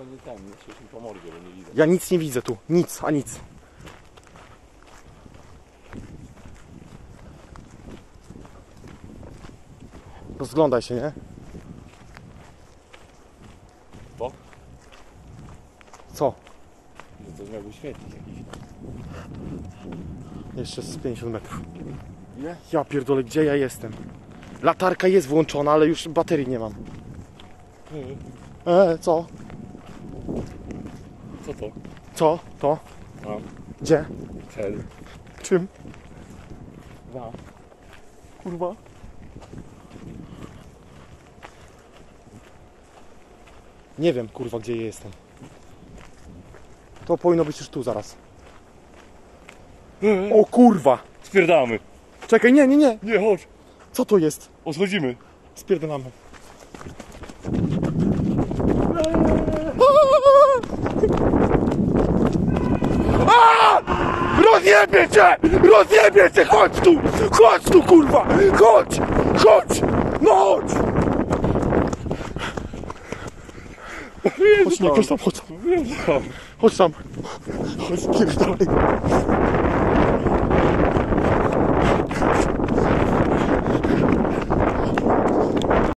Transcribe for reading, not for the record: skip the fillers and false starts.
nie się po mordzie, bo nie widzę. Ja nic nie widzę tu. Nic, a nic. Rozglądaj się, nie? Co? Co? Że coś miałby świecić jakiś. Jeszcze z 50 metrów. Ile? Ja pierdolę, gdzie ja jestem? Latarka jest włączona, ale już baterii nie mam. Co? Co to? Co? To? A, Gdzie? cel. Czym? Dwa. Kurwa. Nie wiem, kurwa, gdzie ja jestem. To powinno być już tu zaraz. O kurwa! Spierdamy. Czekaj, nie, nie, nie! Nie, chodź. Co to jest? Odchodzimy. Spierdolamy. Rozjebie cię! Rozjebie cię! Chodź tu! Chodź tu, kurwa! Chodź! Chodź! No chodź! Chodź tam, chodź tam, chodź tam. Chodź tam. Chodź, spierdolaj.